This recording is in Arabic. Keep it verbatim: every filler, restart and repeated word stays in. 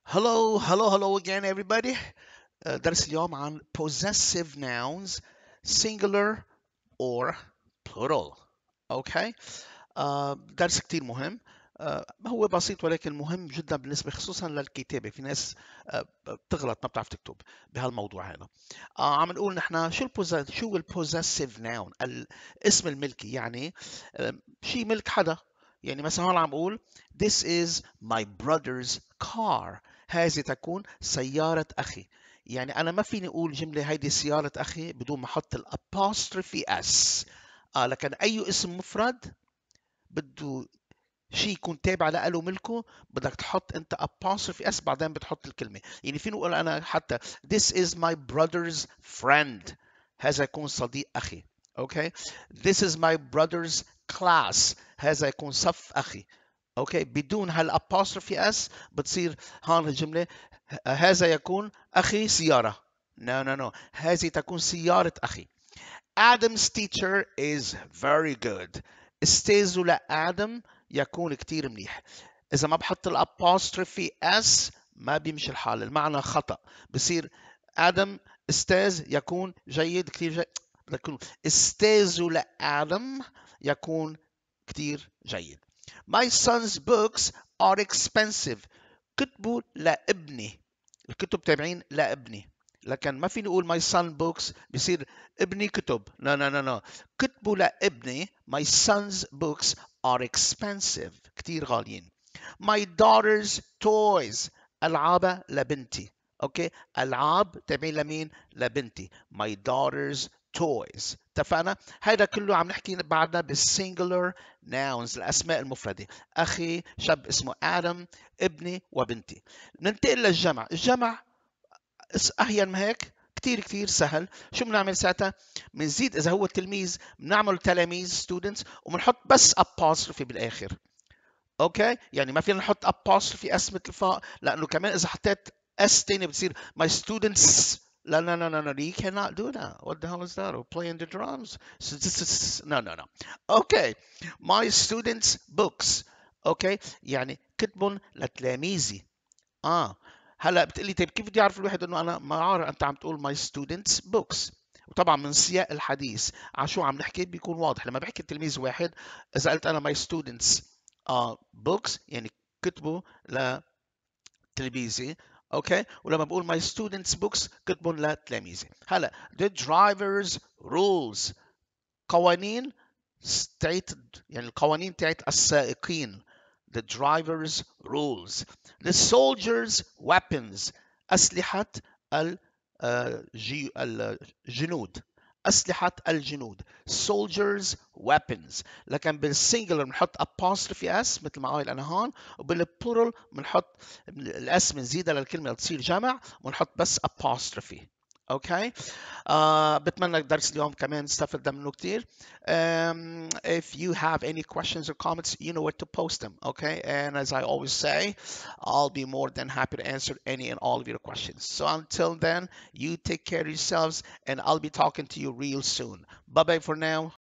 Hello, hello, hello again, everybody. آه، درس اليوم عن possessive nouns, singular or plural. Okay. آه، درس كتير مهم. آه، هو بسيط ولكن مهم جدا بالنسبة خصوصا للكتابة. في ناس آه، بتغلط ما بتعرف تكتب بهالموضوع هذا. آه، عم نقول نحن شو البوزا شو البوزيسيف ناون، الاسم الملكي، يعني آه، شيء ملك حدا. يعني مثلا هون عم بقول this is my brother's car. هذه تكون سيارة أخي. يعني أنا ما فيني أقول جملة هيدي سيارة أخي بدون ما أحط الأبوستروفي اس. آه لكن أي اسم مفرد بده شيء يكون تابع له ملكه، بدك تحط انت apostrophe s بعدين بتحط الكلمه. يعني فيني اقول انا حتى this is my brother's friend. هذا يكون صديق اخي. اوكي. this is my brother's class. هذا يكون صف اخي. اوكي. بدون هالapostrophe s بتصير هون الجمله هذا يكون اخي سياره. no no no هذه تكون سياره اخي. Adam's teacher is very good. استاذه لآدم يكون كتير منيح. إذا ما بحط الأبوستروفي اس ما بيمشي الحال، المعنى خطأ. بصير آدم استاذ يكون جيد كتير جيد. بدك تكون استاذه لآدم يكون كتير جيد. My son's books are expensive. كتبوا لابني. الكتب تابعين لابني. لكن ما فيني اقول my son books بصير ابني كتب. لا لا لا لا كتبوا لابني. my son's books are expensive. كتير غاليين. my daughter's toys. ألعابها لبنتي. اوكي. ألعاب تابعين لمين؟ لبنتي. my daughter's toys. اتفقنا؟ هذا كله عم نحكي بعدنا بالسنجلر nouns، الأسماء المفردة. أخي، شاب اسمه آدم، ابني وبنتي. ننتقل للجمع. الجمع اهين من هيك كتير كتير سهل. شو بنعمل ساعتها؟ بنزيد اذا هو تلميذ بنعمل تلاميذ students وبنحط بس apostrophe بالاخر. اوكي. يعني ما فينا نحط apostrophe اس مثل فا، لانه كمان اذا حطيت اس تاني بتصير my students. لا لا لا لا you cannot do that. What the hell is that? We're playing the drums. No no no. Okay. My students books. اوكي. يعني كتبهم لتلاميذي. اه هلا بتقلي طيب كيف بدي اعرف الواحد انه انا ما عارف انت عم تقول my students books؟ وطبعا من سياق الحديث على شو عم نحكي بيكون واضح. لما بحكي تلميذ واحد اذا قلت انا my students uh, books يعني كتبوا لتلميذي. اوكي. ولما بقول my students books كتبوا لتلاميذي. هلا the drivers rules. قوانين تاعت يعني القوانين تاعت السائقين. The driver's rules. The soldiers' weapons. أسلحة الجنود. أسلحة الجنود. soldiers' weapons. لكن بالسنجلر بنحط apostrophe s مثل ما قايل أنا هون، وبالبلورال بنحط الاس بنزيدها للكلمة تصير جمع ونحط بس apostrophe. اوكي. آه بتمنى درس اليوم كمان استفدنا منه كتير. Um, if you have any questions or comments, you know where to post them. Okay. And as I always say, I'll be more than happy to answer any and all of your questions. So until then, you take care of yourselves and I'll be talking to you real soon. Bye bye for now.